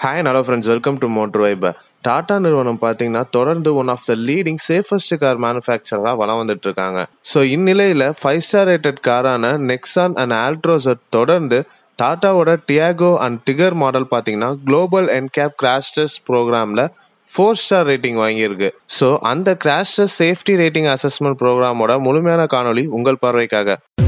Hi hello friends, welcome to motor vibe. Tata நிறுவனம் பார்த்தீங்கன்னா தொடர்ந்து one of the leading safest car மேனுஃபேக்சராக வளம் வந்துட்டு இருக்காங்க. ஸோ இந்நிலையில் 5-ஸ்டார் ரேட்டட் காரான நெக்ஸான் அண்ட் ஆல்ட்ரோஸை தொடர்ந்து டாட்டாவோட டியாகோ அண்ட் டிகர் மாடல் பார்த்தீங்கன்னா குளோபல் NCAP கிராஷ் டெஸ்ட் ப்ரோக்ராமில் 4-ஸ்டார் ரேட்டிங் வாங்கியிருக்கு. ஸோ அந்த crash test safety rating assessment ப்ரோக்ராமோட முழுமையான காணொலி உங்கள் பார்வைக்காக.